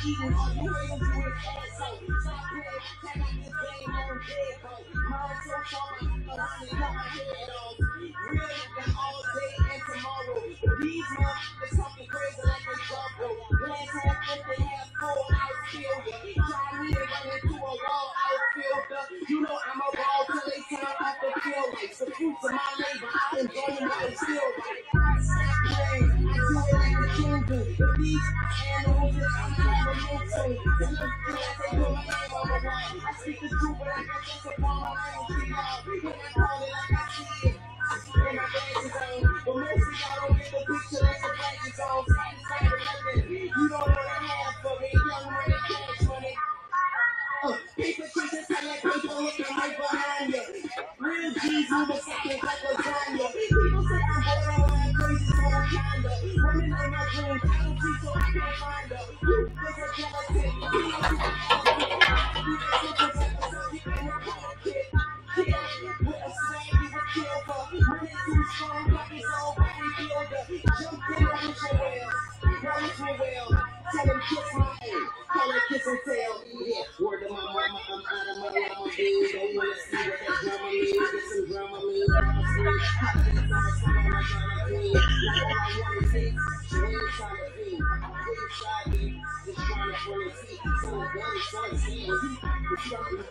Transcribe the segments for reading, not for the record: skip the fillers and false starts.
eating all you haters do is ass out. Stop playing, check out this game on dead, bro. Mine so far, I cut my head off. Real nigga all day and tomorrow. These motherfuckers talking crazy like they double. Glass half empty, half full, outfielder. Try me and run into a wall, outfielder. You know I'm a ball till they turn off the field lights. The fruits of my labor, I enjoy them while they still right. Stop playing, I do it like the king do. The beats and the music, I'm never meant to. The little things they put my name on the wall. I speak the truth, but I can just upon my language, y'all. When I call it like I see it. And my glasses on, but mostly y'all don't get the picture like the flashes on. Satisfied with nothing, you don't want to have for me. Young money, cash money. Paper chasers, I like paper looking right behind you. Real G's moving seconds like lasagna. People say I'm borderline crazy, so I'm kinda. Women in my dreams, I don't see, so I can't find her. You was a gelatin, you know you can have it. You can take a episode, you can record it. Yeah, with a swag you would kill for. Money too strong, pockets all bodybuilder. Jumped in the wishing well, now wishing well. Tell him kiss my ass, call it kiss and tell. Yeah, word to my mama, I'm out of my llama, dude. Don't wanna see what that drama means. Get some drama means. I'm free. Holiday summer, I'm trying to queen. Like all I want is hits. She ain't trying to be. I'm inside me, just trying to pull his teeth. Son of gun, son of sin. The truck.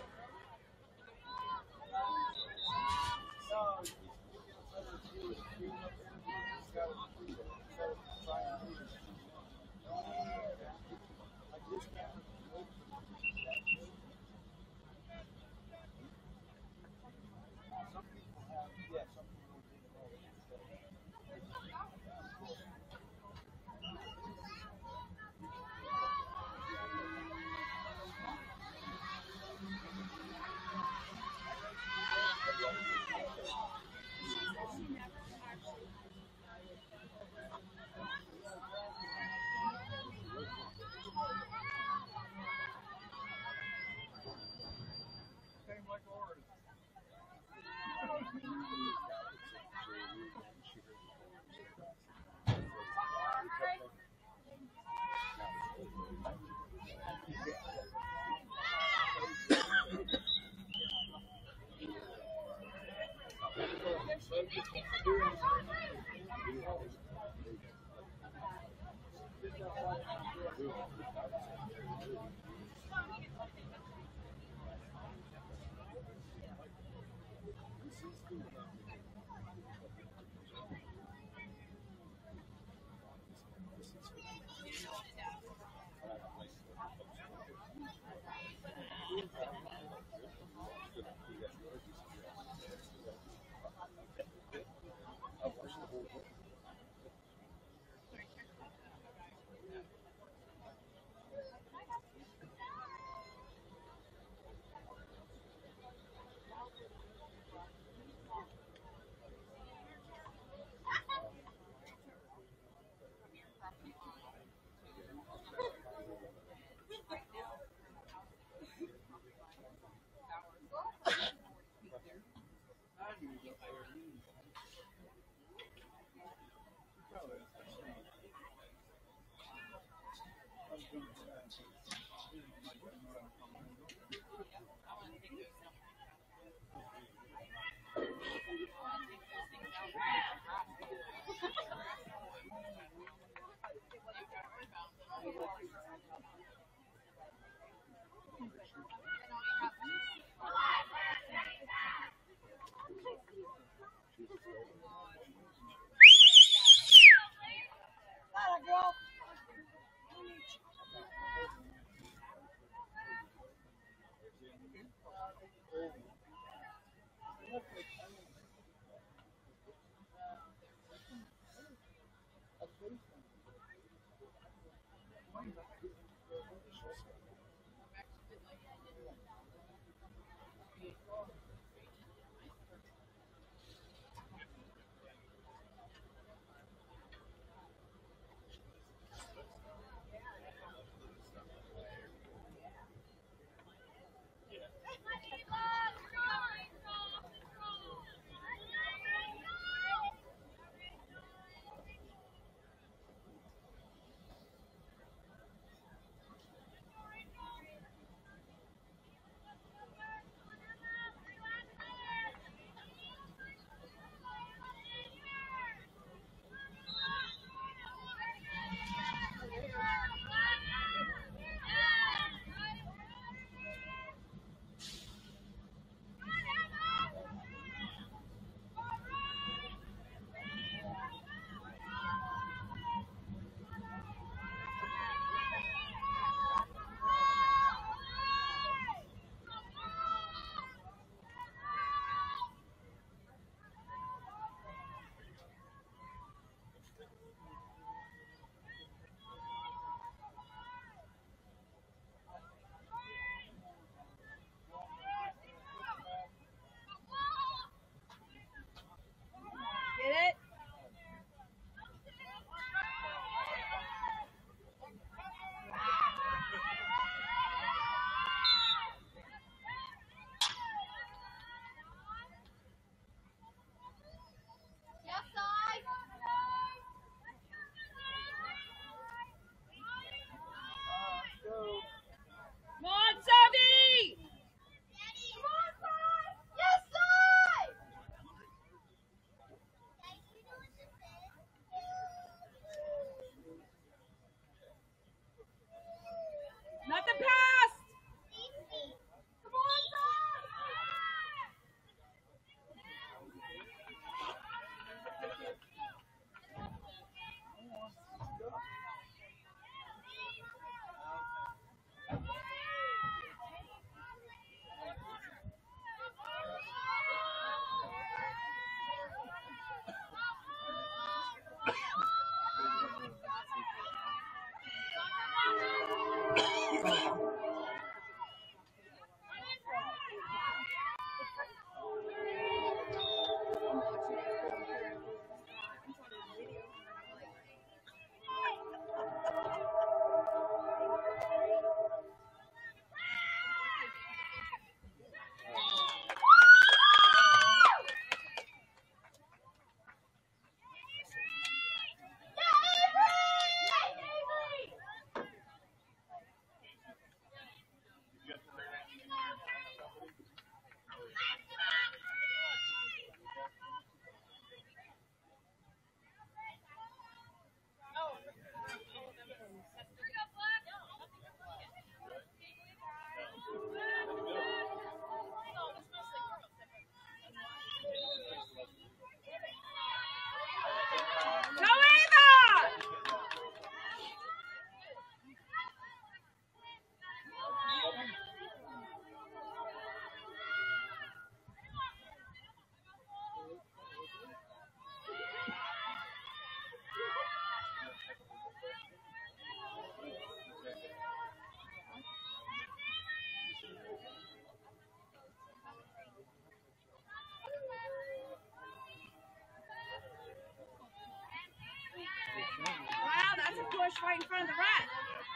right in front of the rat.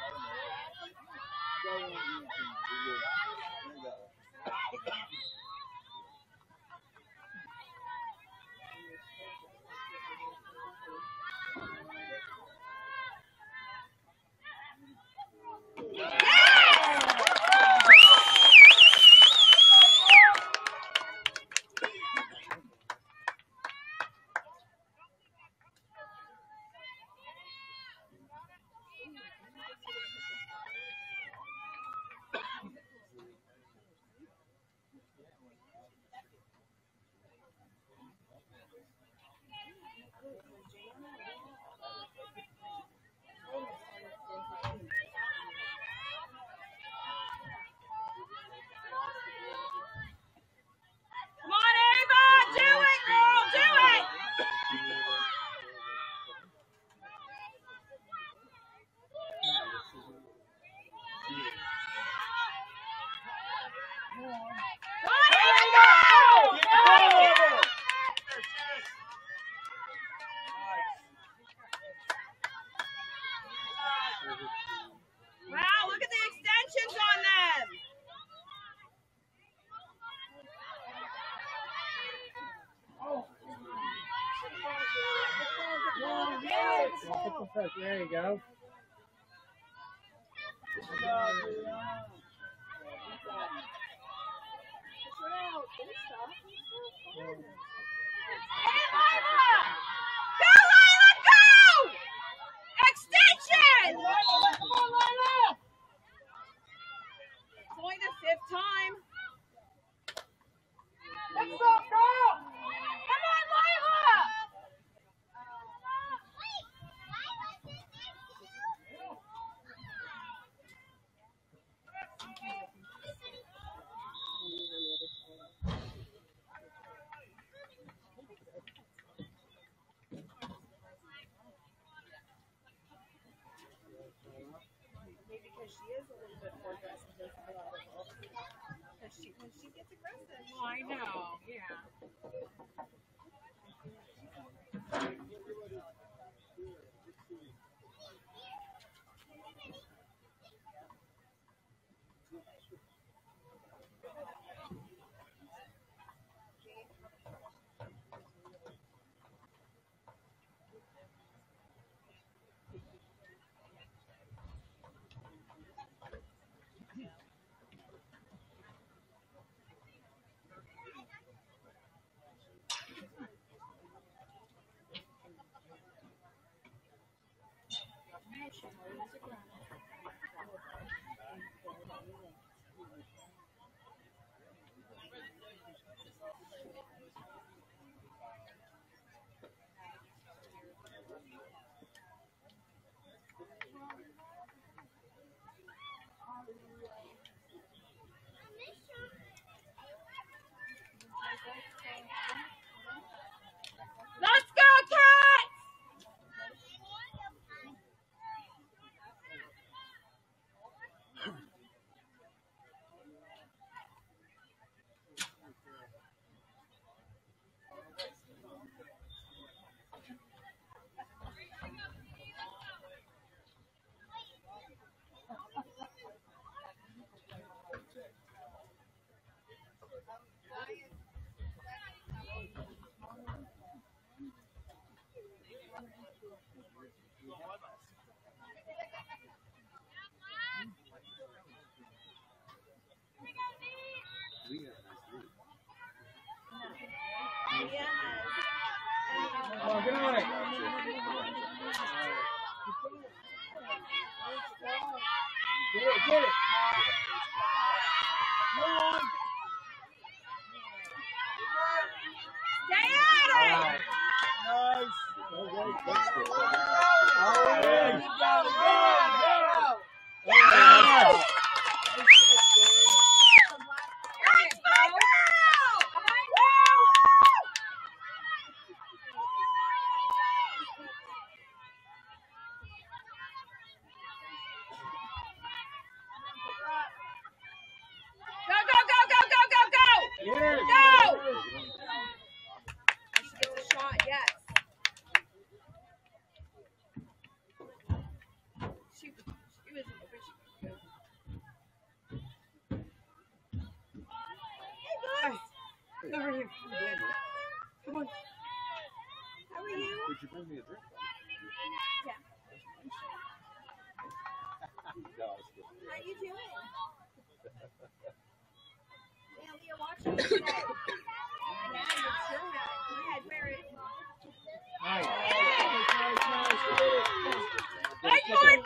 Wow, look at the extensions on them. There you go. Extension! It's only the 5th time. Let's go, girl! Come on, Lila! Because she is a little bit more aggressive than a lot of people. When she gets aggressive. Well, I know, yeah. Let's go, Cats! Oh, good on it. Get it, get it. Come on. Stay at it! Nice. How are you? Could you bring me a drink? Yeah. No, it's good. How you doing? Yeah, we are watching you today. Yeah, you sure have. Go ahead, wear it. Nice. Nice one!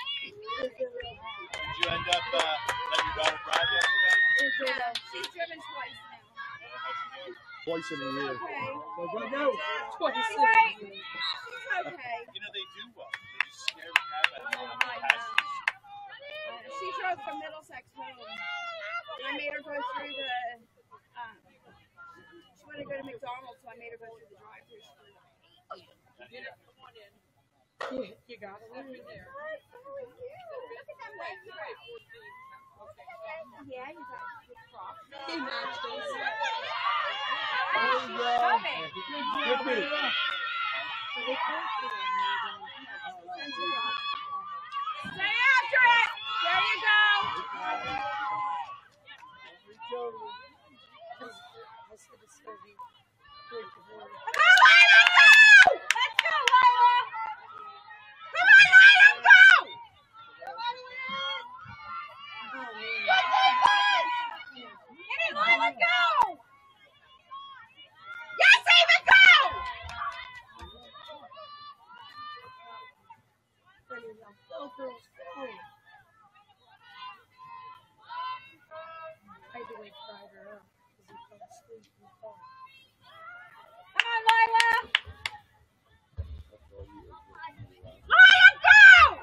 Did you end up letting your daughter drive yesterday? Yeah, she's driven twice now. Twice in a year. Okay. Go. Twice. She's alright. She's okay. You know, they do well. They just scare the crap out of you. I know. She drove from Middlesex home. I made her go through the, she wanted to go to McDonald's, so I made her go through the drive-thru. You got it. Look at them legs. Yeah, you got good props. He matched those. Love it. Good beat. Stay after it. There you go. Come on, Lila, go! Let's go, Lila. Come on, Lila, go! Get it, Lila, go! Yes, Ava, go! Come on, Lila! Lila, go!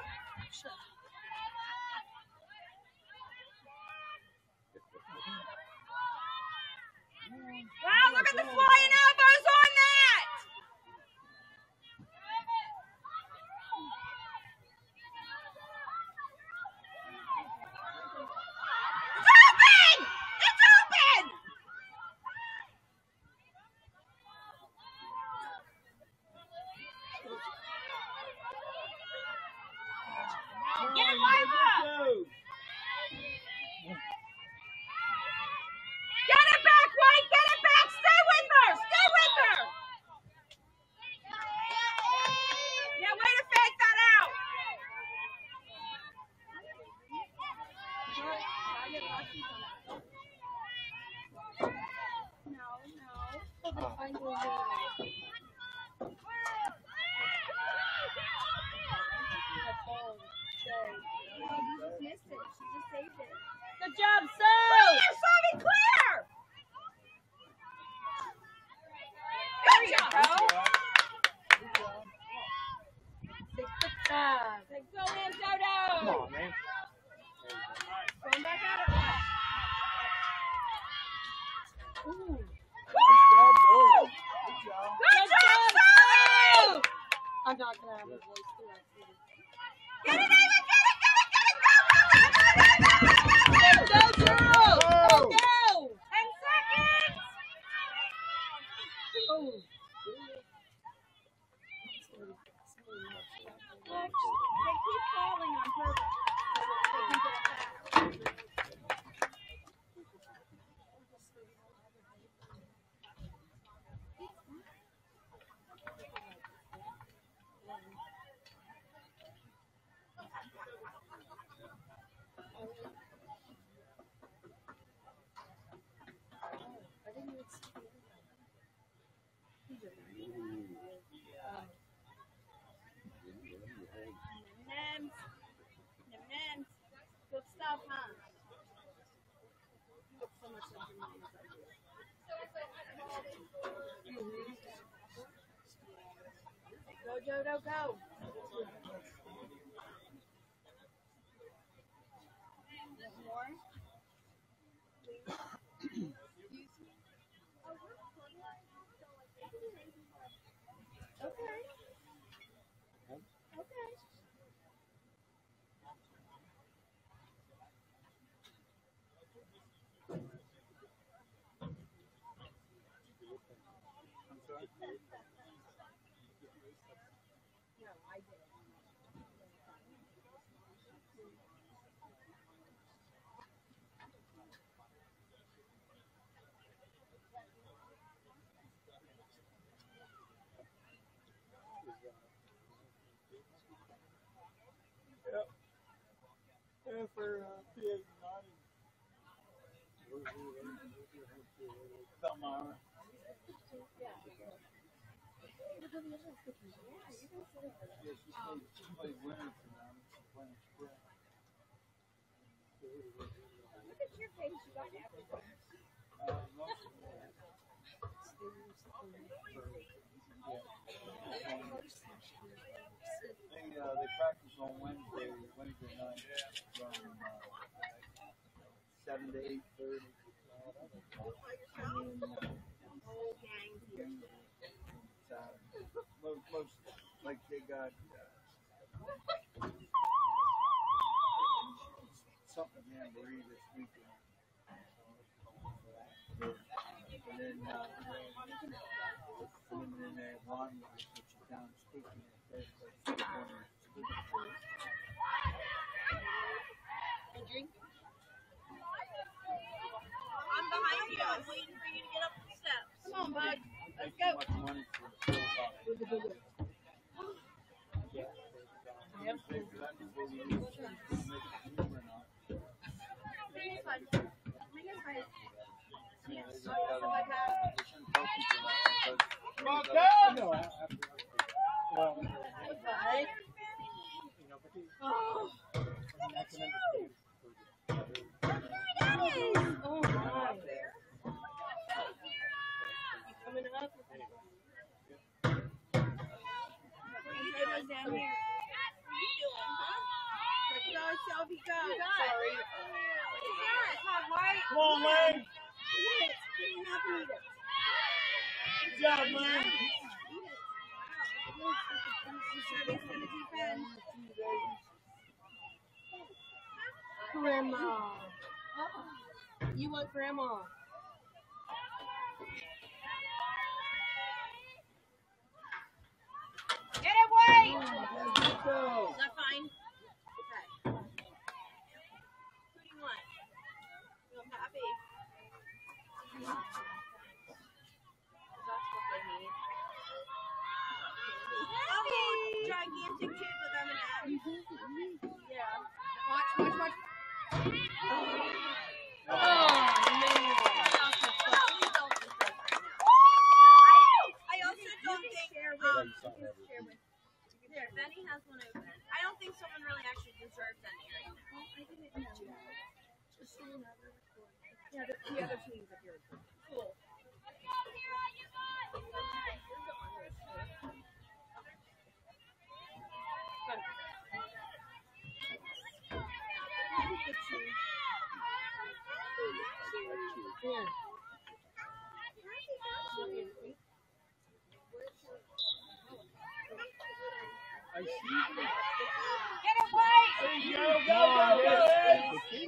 Wow, look at the flying elbows on that! It's open! It's open! Get it, Lila! Get it back, White! Get it back! Stay with her! Stay with her! Yeah, way to fake that out! You just missed it. She just saved it. Good job, Sue! Clear, Sophie, clear! Good job! Like, go in, Dodo! Come on, man. Going back at her. Ooh. Good job, Woo! Sue! Good job, Sophie! I'm not going to have a voice for that. Get it, Ava! Get it! Get it! Get it! Go! Go! Go! Go! Go, girl! Go! 10 seconds! Oh. They keep falling on purpose. They can get it back. Nems. Good stuff, huh? Put so much stuff in my Go, Dodo, go. More? Okay. Okay. No, I didn't. Yeah, for kids not in Belmar. Yeah, she played winter for them. She's playing spring. Look at your face. You got everything. They practice on Wednesday night from 7 to 8:30. Most like they got something jamboree this weekend, and then they have Ron, which is down speaking at Drink. I'm behind you. I'm waiting for you to get up the steps. Come on, bud. Let's go. much money for Oh my. Coming up. Down here. Selfie cup. Sorry. Come on, Lane. Good job, man. Grandma. You want grandma? Get away! Go. Is that fine? Okay. Who do you want? You want Pappy? That's what they need. Oh, gigantic tube with M&M's. Yeah. Watch. Oh man. I also don't think Benny has one open. I don't think someone really actually deserves any right now. I didn't know. Just so you know, yeah, the other teams are here. Cool. Yeah. I see. Get away! There you go, Ed.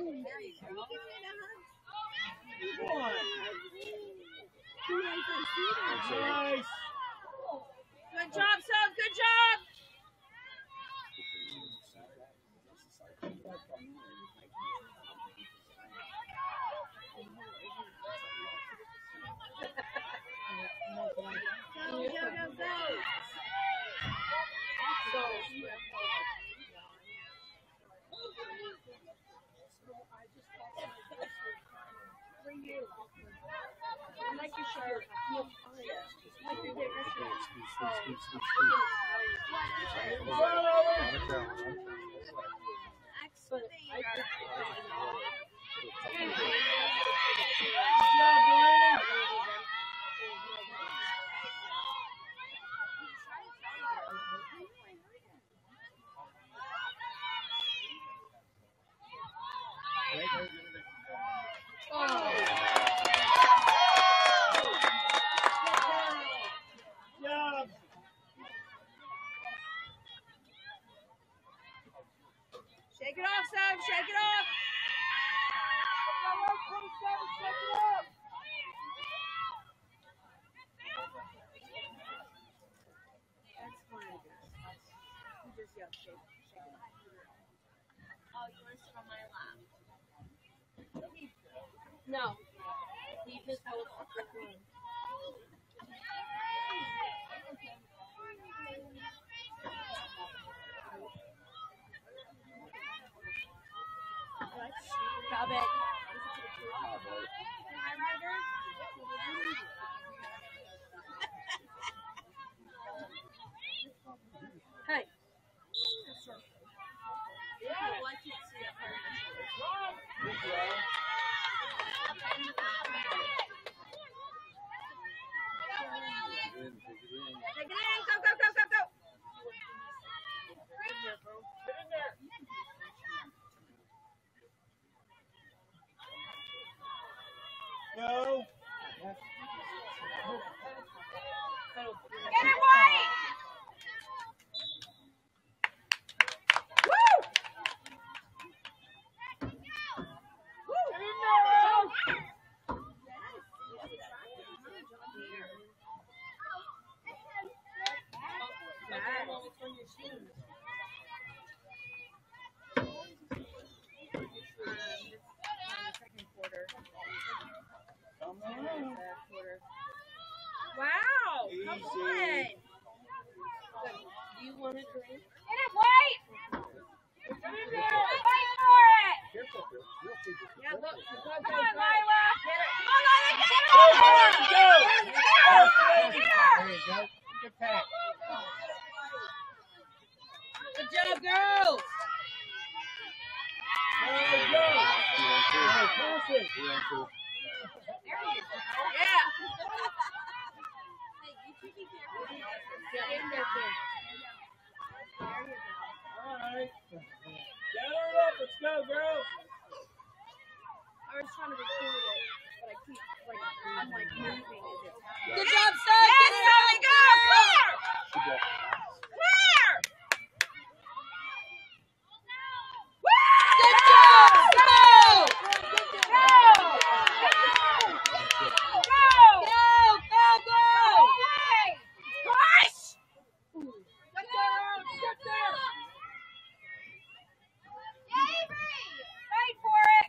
Come on. Nice. Good job, Sub. Good job. I like your shirt. Shake it off, Sam. Shake it off. That's fine, guys. You just yell, shake it off. Oh, you want to sit on my lap? No. Leave his whole room. I bet. Hey. Take it in. Go, go, go, go, go. No. Get it, White! Woo! Woo! Wow! Come on! Do you want a drink? Get it, White! Fight for it! Yeah, look. Come on, Lila! Get it! Come on, Lila! Get it! Go, Lila, go! There you go. Good pass. Good job, girls! Yeah! Get in there, kid. All right. Gather it up. Let's go, girls. I was trying to record it, but I keep, I'm moving as it's happening. Good job, son! Yes, Sally, go! Clear! Clear! Good job! Go! Go! Push! Get there! Get there! Fight for it!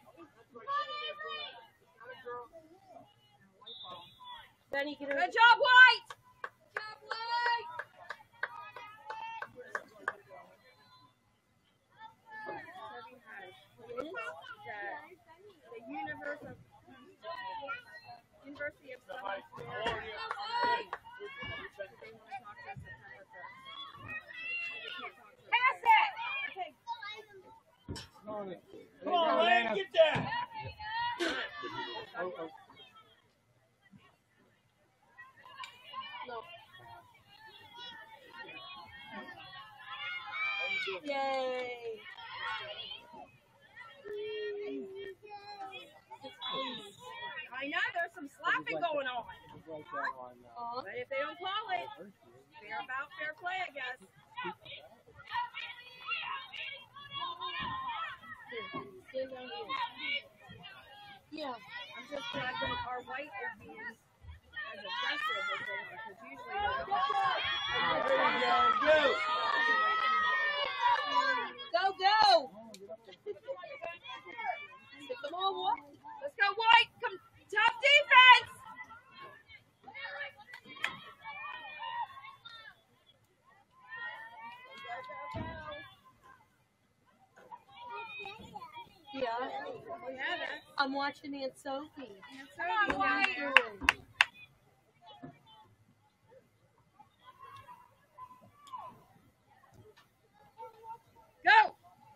Good job, White! Good job, White! The University of Southern Florida. Pass it! Okay. Come on, Lane, get that. No. Yay! I know there's some slapping going on. But if they don't call it, fair about fair play, I guess. Yeah, I'm just glad that our White is being as aggressive as they are, because usually Go, go! Come on, White. Let's go, White! Come, tough defense! Yeah. I'm watching Aunt Sophie. Aunt Sophie. Go!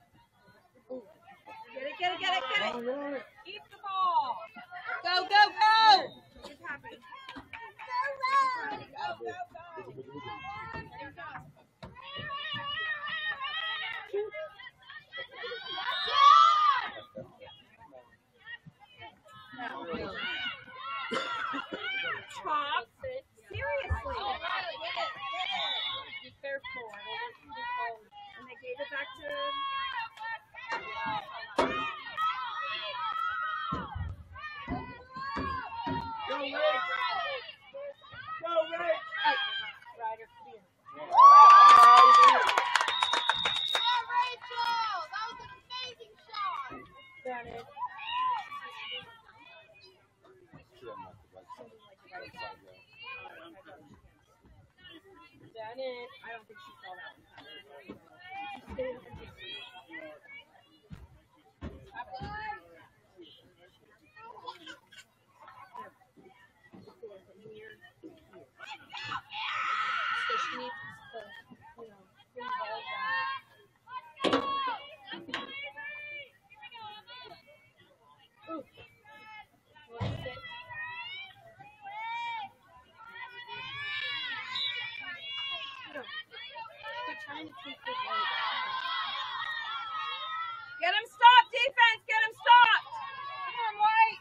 Get it. Keep the ball. Go, go, go! It's happening. Go. Top. Seriously. Be careful. And they gave it back to Go, Rick. Ryder. Rachel! That was an amazing shot! Done it. Done it. I don't think she saw that one. Get him stopped, defense! Get him stopped! Come on, White!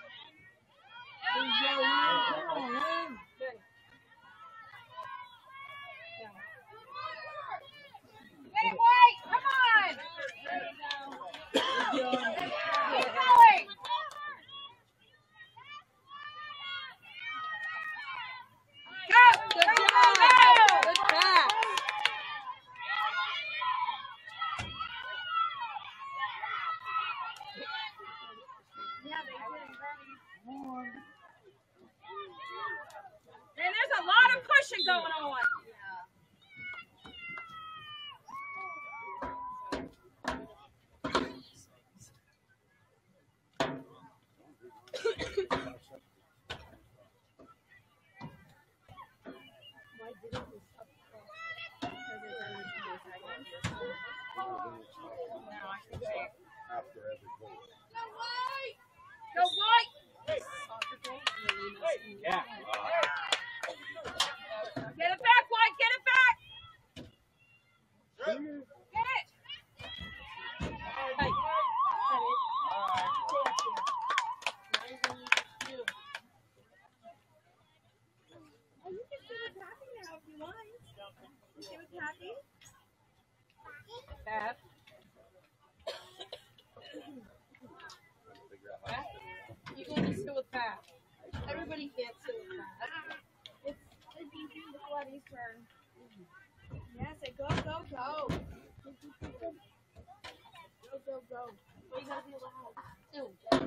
Get it, White! Come on! Keep going! Go! Good job! Good pass! And there's a lot of pushing going on. Go White! Yeah. Get it back, White! Get it back! Get it! Hey. Oh, you can see what's happening now if you want. You see what's happening? Bad. You going to sit with Pat. Everybody can't sit with Pat. It's Letty's turn. Yes, go, go, go. Go, go, go. Well, you gotta be loud. Ew.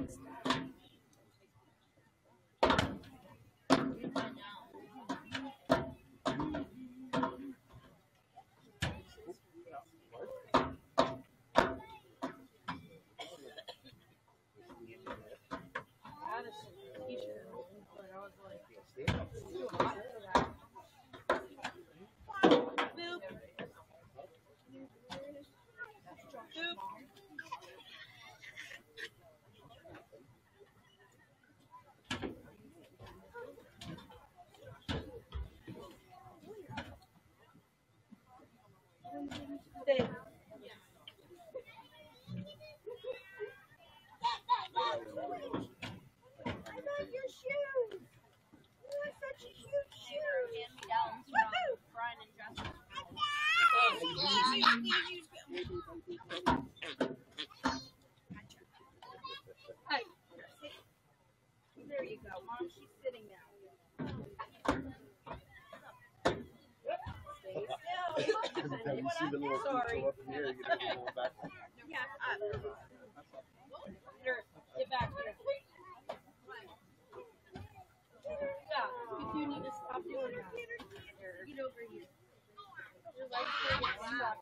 There you go, Mom. She's sitting down. Stay still. You see the little Sorry. up in the air, you get everyone back. Yeah, here, get back here. Yeah, if you need to stop doing that. Get over here. Your legs are getting stuck.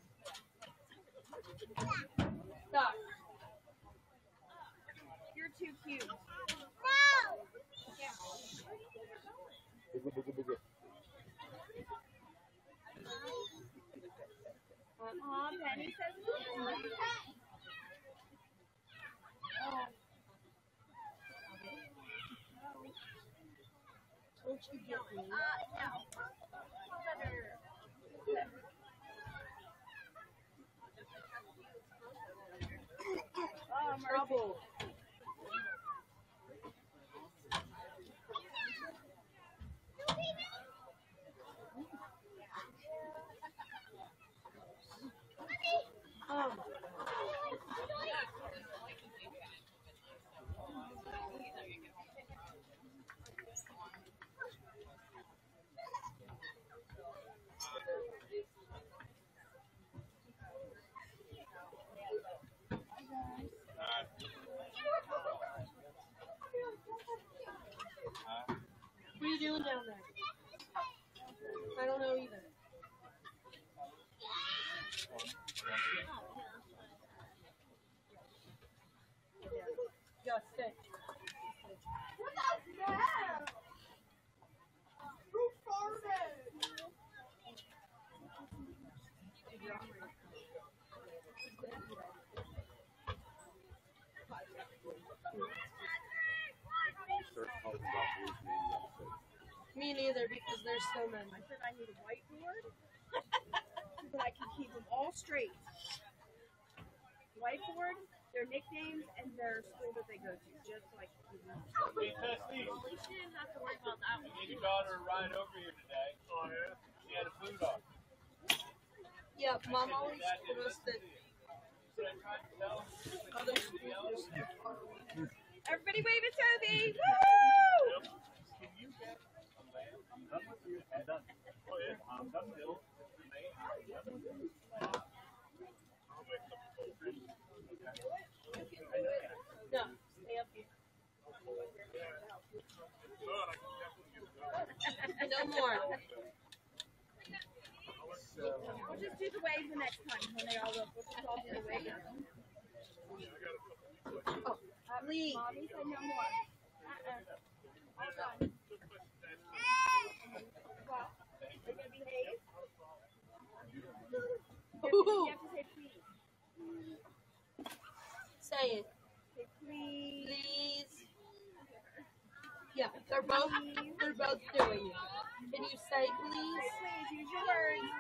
Stop. You're too cute. Penny says no. Don't you get me? No. Oh, trouble. What are you doing down there? I don't know either. Just sit. What the hell? Who farted? Me neither, because there's so many. I said I need a whiteboard so that I can keep them all straight. Whiteboard, their nicknames, and their school that they go to, just so I can keep them all straight. Hey, Tessie. Well, at least you didn't have to worry about that one. You need your daughter to ride over here today. Oh, yeah? She had a boot on. Yeah, Mom always told us that other schools. Everybody wave at Toby! Woo! Can you get a lamp? I'm done with you. I'm done. Oh, yeah? I'm done with you. No, stay up here. No more. We'll just do the wave the next time when they all look. We'll just all do the wave. Oh, please. Mommy said no more. All done. Well, we're going to behave. You have to say please. Say it. Say please. Please. Yeah, they're both doing it. Can you say please? Please use your words.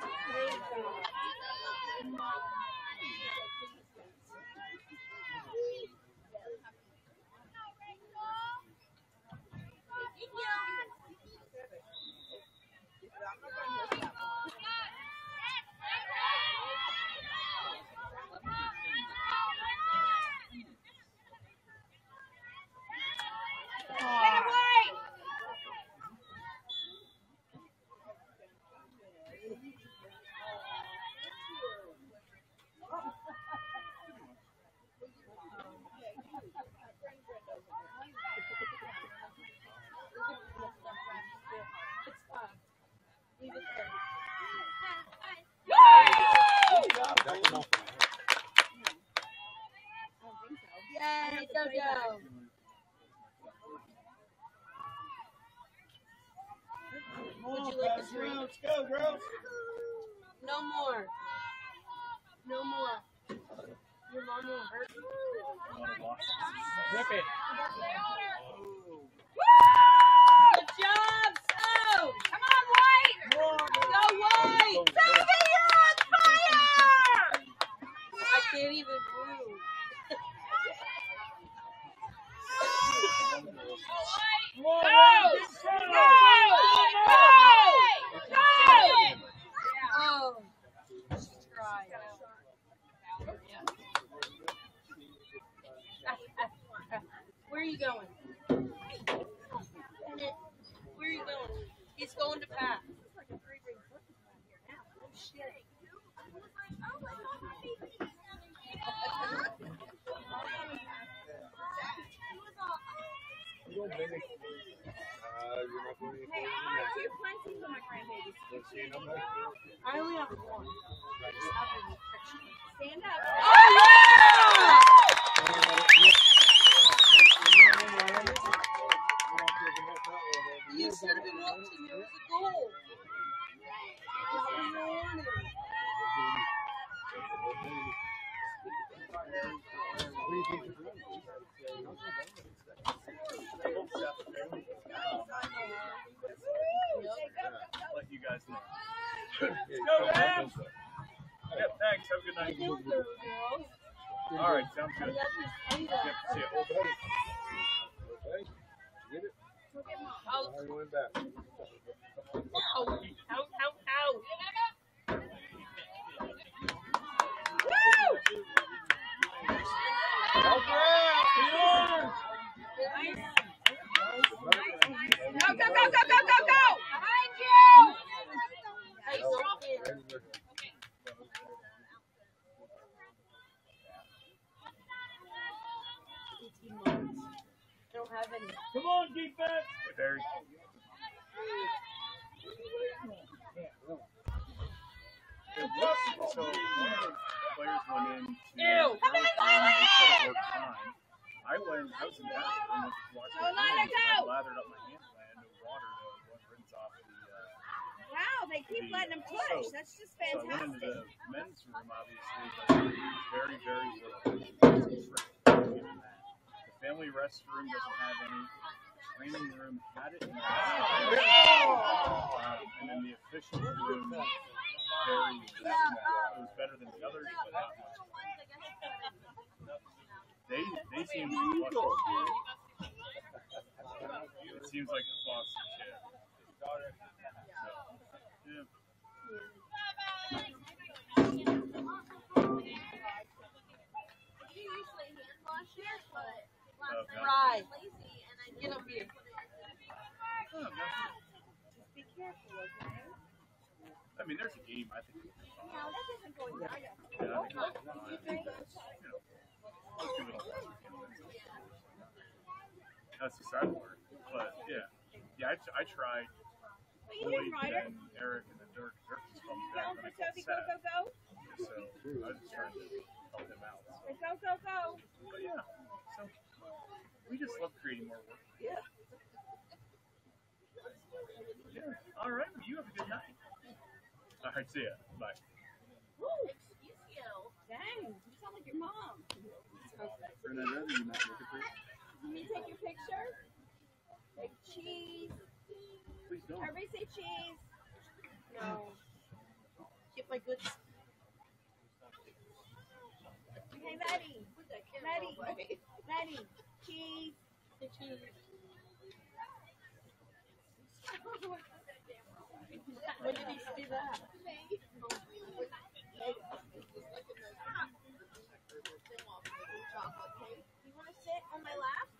Yay, Jojo. Would you like a drink? Let's go, girls. No more. No more. Your mom will hurt you. Rip it. Good job, So. Come on, White! Go White. Toby, you're on fire! I can't even move. Come on, Go! Oh. Try. Where are you going? Where are you going? He's going to pass. Oh, shit. Hey, I have two plenty for my grandbabies. I only have one. Stand up. Oh, yeah! You should have been watching. There was a goal. Let you guys know. Go, Rams! Yep, thanks. Have a good night. All right, sounds good. Yep, see ya. Go, go, go, go, go, go, go! Behind you! Hey, don't care. 18 months. I don't have any. Come on, defense! There. So, one of the players went in to I was in that room watching the game, so I lathered up my hand and I had no water to rinse off the Wow, they keep letting them push. That's just so I went into fantastic. the men's room, obviously, but very, very little. The family restroom doesn't have any training room had it in the and then the official room was better than the others, but not much. They seem lucky. It seems like the Boston kid. So, yeah. Right. Get up here. Oh, no. Just be careful, okay? I mean, there's a game. I think. No, that isn't going down. Yeah, I think that's, let's give it a watch. That's the sad part. But yeah, I tried. Lloyd and Eric and then Dirk. Dirk just called me back when I got sad. Go. So I was just trying to help him out. So. Go. But yeah, so we just love creating more work. Yeah. Yeah. All right. Well, you have a good night. All right. See ya. Bye. Woo. Excuse you. Dang. You sound like your mom. Fernando, you not look at this? Can you take your picture? Like cheese. Please don't. Everybody say cheese. No. Get my goods. Hey, Maddie. Maddie. Cheese. Cheese. When did he see that? You want to sit on my lap?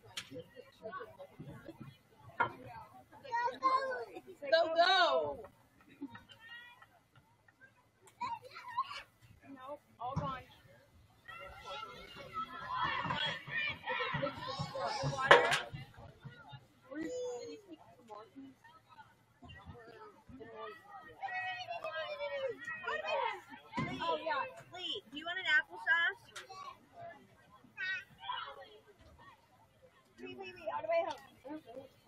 Go! Nope, all gone. Water? Did he take some more? Oh, yeah. Lee, do you want an applesauce? Wait, all the way home.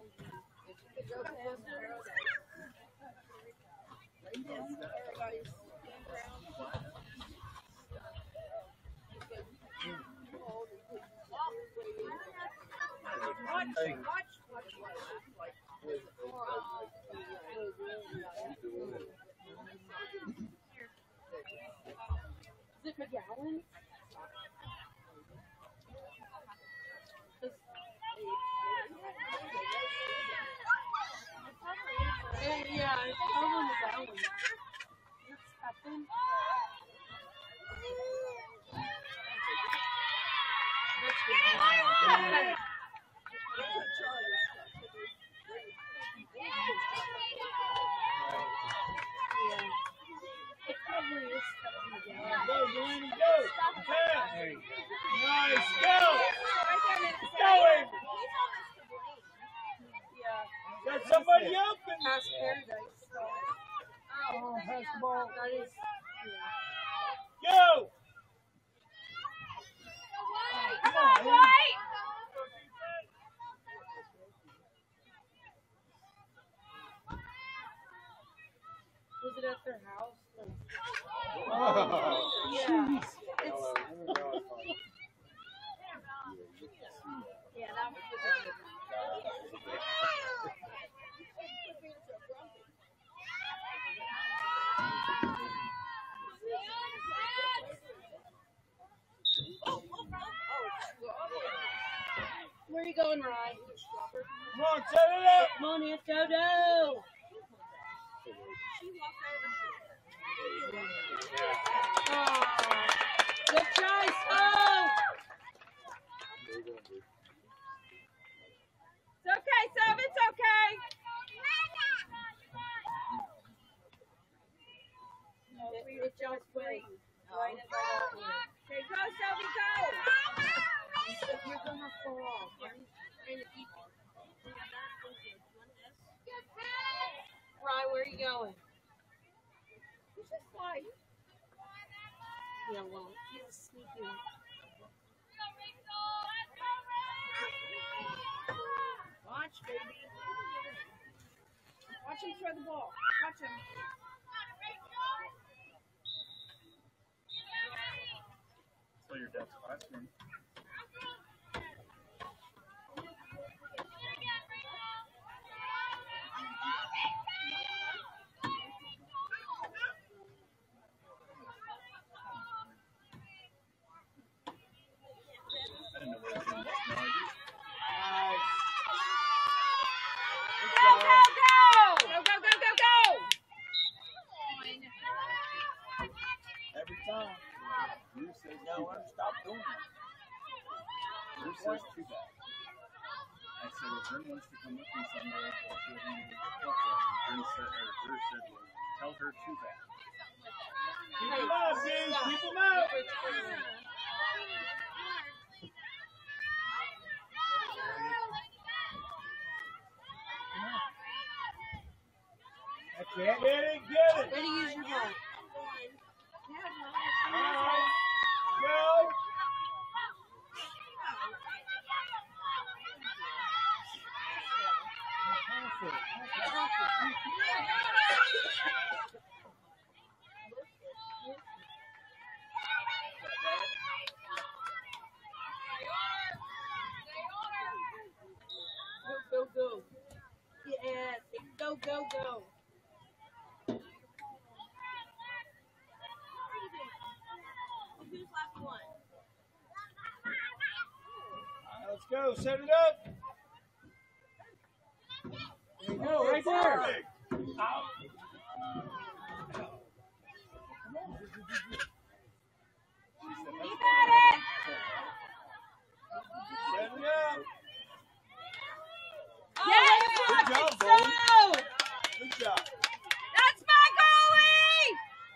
Is it McGowan? Yeah, it's probably McGowan. What's happened? That's good. It probably is McGowan. Go, Delaney, go! Nice, go! Going! Yeah. Got somebody open! Past Paradise. Oh, pass the ball. That is. Go! Come on, White! Was it at their house? Oh, Yeah. Yeah, that was the Where are you going, Rye? Come on, set it up! Come on, it's Dodo! Good try, Smoke! It's okay, Sub, it's okay! It's just free. Okay, go, Selby, go! You're gonna fall. Rye, where are you going? He's just like... Yeah, well, he's a sneaky one. Watch, baby. Watch him throw the ball. Watch him. So your dad's classroom. Bruce says No, too I'm bad. stop doing it. Bruce says too bad. I said, well, Vern wants to come with me someday. Well, she was going to get the foot rub. And Bruce said, well, tell her too bad. Keep them out, James. Keep them out. That's it. Get it, get it. Ready to use your ball. All right. Go. Go, go, go. Yes, go, go, go. Who's last one? Let's go. Set it up. There you go. Right there. Perfect. Out. You got it. Set it up. Yes, Good job, so. Bowling. Good job. That's my goalie.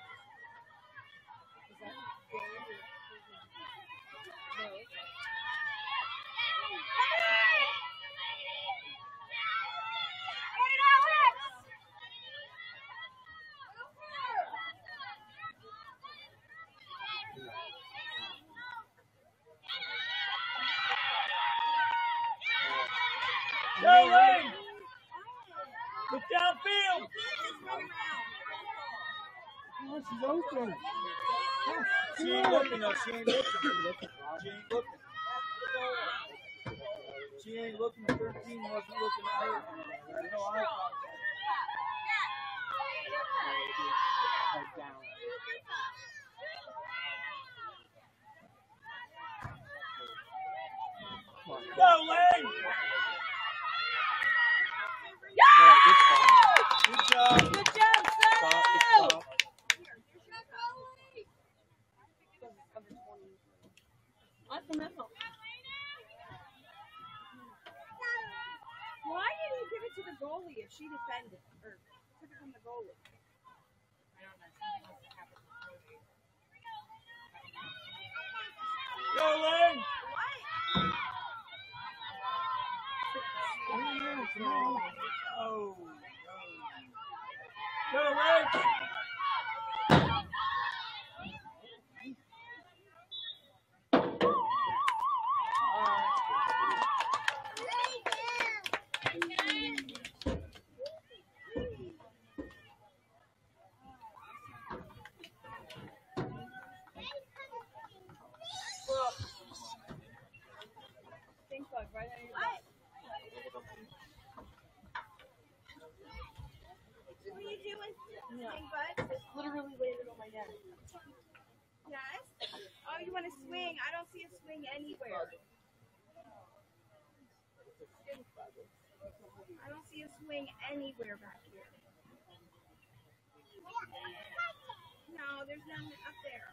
Go, Lane. Look downfield. Oh, she's open. She ain't looking though. She ain't looking. She ain't looking. She ain't looking. 13 wasn't looking at her. There's no eye contact. Go, Lane. Good job. Good job, Stop. so. Stop. What's the missile? Why did he give it to the goalie if she defended or took it from the goalie? Go, Lane. Oh. Go, Lane. Stink bug right on your butt. What are you doing? Yeah. Stink bug? It's literally landed on my neck. Yes? Oh, you want to swing? I don't see a swing anywhere. I don't see a swing anywhere back here. No, there's none up there.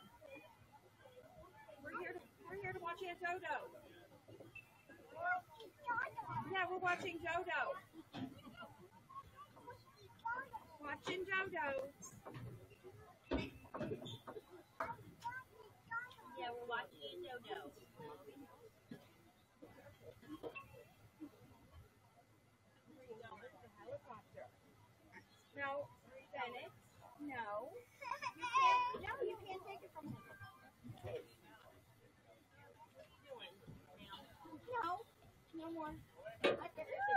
We're here to watch Aunt Dodo. Yeah, we're watching Dodo. Watching Dodo. Yeah, we're watching Dodo. The helicopter. No, Bennett. No. You can't take it from him. No. No more. There's just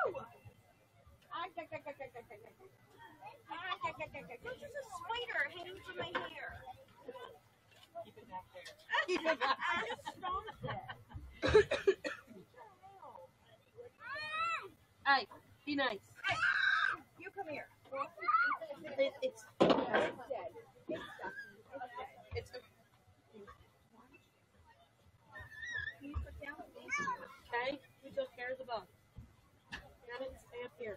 a spider hanging from my hair. Keep it back there. Just stop it. Hey, be nice. Hey, you come here. It's dead. It's stuck. it's Can you put down, please? okay. Who took care of the bug? Got it. Stay up here.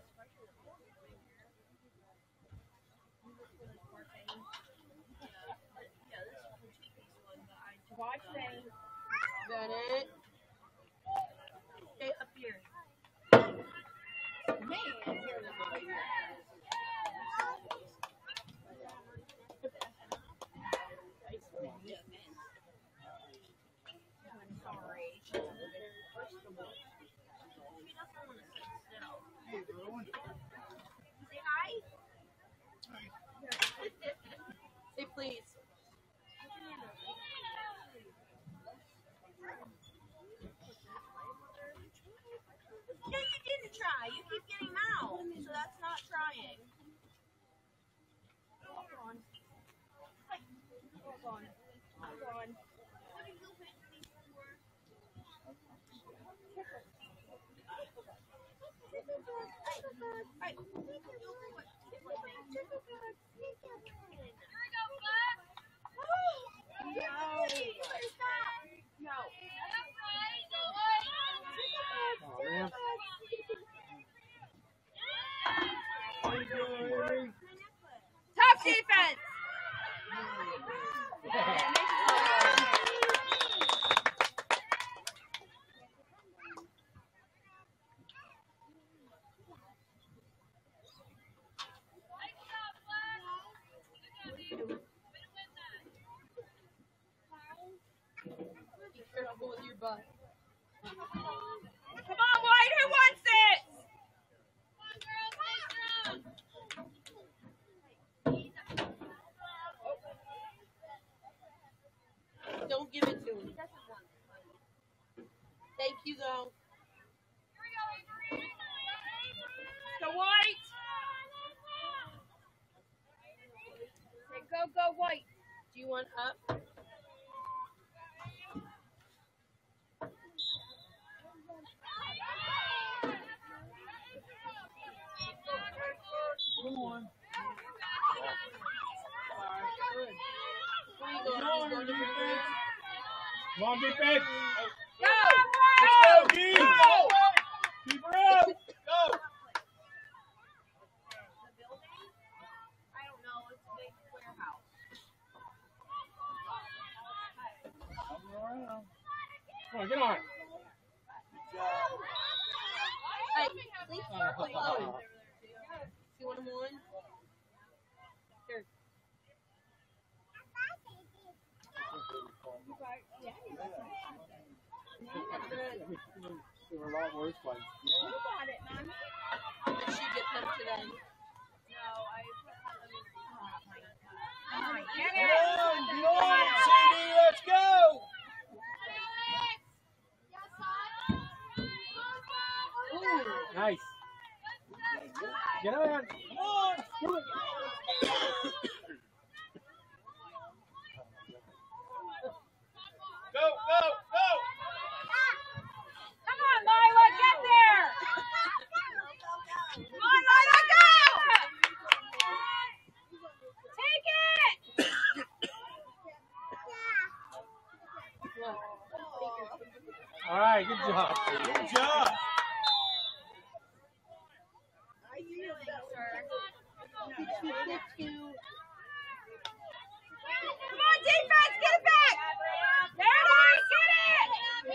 Watch things. Got it. Stay up here. Man, here we go. I'm sorry. She doesn't want to sit still. Say hi. Say please. Yeah, you didn't try. You keep getting out, so that's not trying. Hold on. Hold on. Hold on. Tough defense. Be careful with your butt. Come on, White. Who wants it? Don't give it to him. Thank you, though. Go, White. Okay, go, White. Do you want up? Come on. Where you going? Come on, defense. Go! Let's go, G. Keep her up. Go. I don't know. It's a big warehouse. Come on, get on. Hey, please start alone. You want them on? Here. There were a lot worse ones. You got it, man. Did she get them today? No, I get it. Come on, CD, let's go. Ooh. Nice. Get on. Come on. Do it. Go, go, go. Come on, Lila, get there. Come on, Lila, go. Take it. All right, good job. Good job. Come on, defense, get it back! There it is, get it!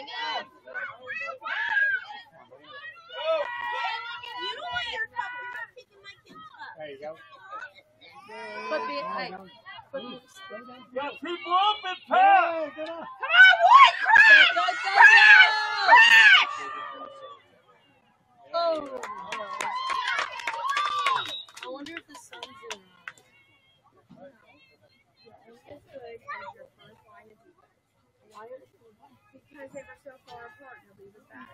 You don't want your cup, you're not taking my kid's cup. There you go. Put me, hey. Got people open, pal. Come on. Come on, Wood, crash! Crash! Oh. I wonder if the sun's in. Because they were so far apart, nobody was back.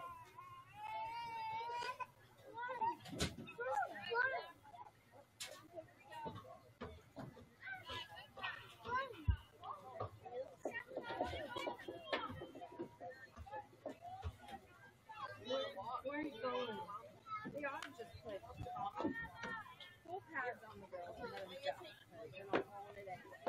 Where are you going? They ought to just put full pads on the girls and let them go. They're not calling it anyway.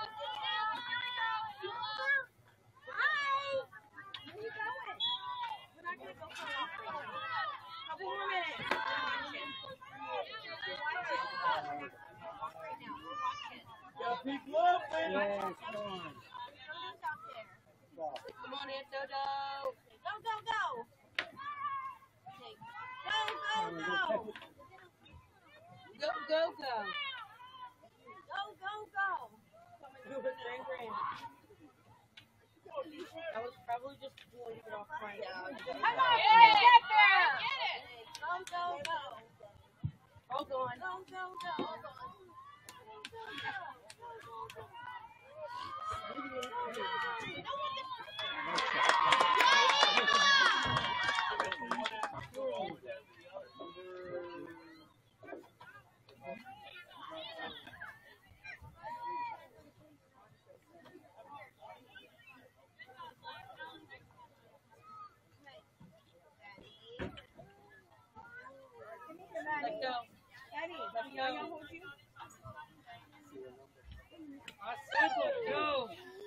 Where are you going? We're not going to go for a walk right now. Couple more minutes. Walk right now. We're watching. Got people open. Yes, come on. Shoulders out there. Come on, Aunt Dodo. Go, go, go. Okay. Go, go, go. Go, go, go. Go, go, go. I was probably just going to get off my Come on, get there. Go, go, go. Hold on. Go, go, go. Let go. Daddy, Let can go. I hold you? I said let go.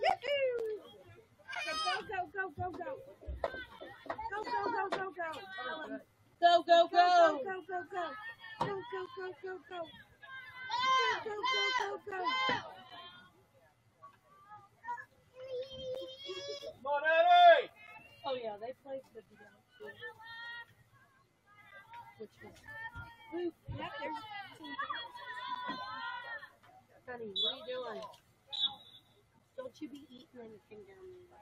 Go, go, go, go, go. Go, go, go, go, go. Go, go, Go, go. go, go, go, go. Go, go, go, go, go. Go, go, go, go. Come on, Eddie! Oh yeah, they played good together too. Which was Yep, there's Honey, what are you doing? Don't you be eating anything down there.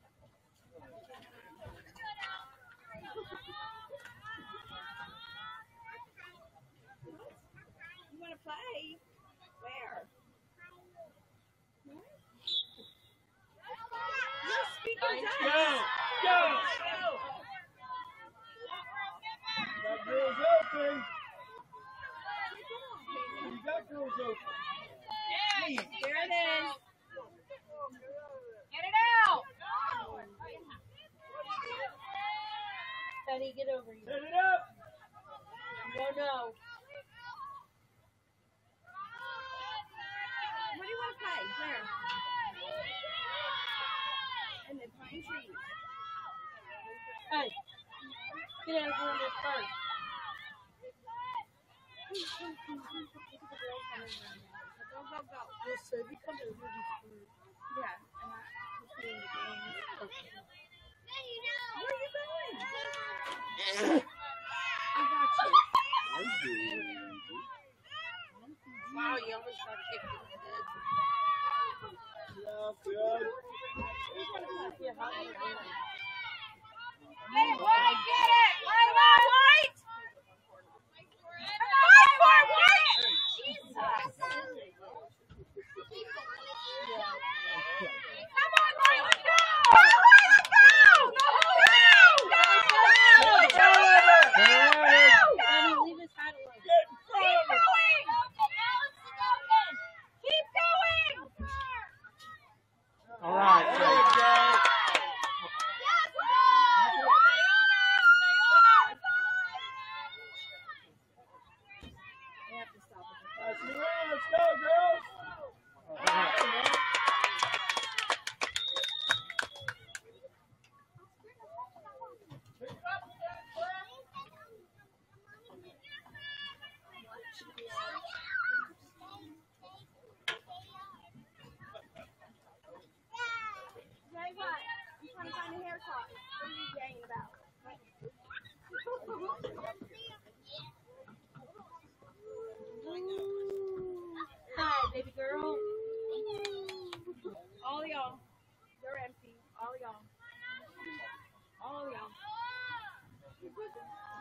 You want to play? Where? You're speaking Fine. Dutch. Go! That girl's open. You got girls open. There it is. Get it out! Betty, get over here. Set it up. No, no. What do you want to play? Where? In the pine trees. Hey, get out of here first. Go, go, go. Yes, so if you come over these Yeah, and I'm playing the games. Where are you going? I got you. Wow, you almost got kicked in the head. Yeah, good. Yeah, how are you doing? Get it, White! Get it! Come on, White! Fight for it, White! Jesus! Come on, White, let's go! Let's go! Betty, leave his hat alone. Keep going! Keep going! All right. Yes, They have to stop it. Let's go, girls. All right. Jay, what? I'm trying to find a haircut. What are you yaying about? Hi, baby girl. All y'all. They're empty. All y'all. All y'all.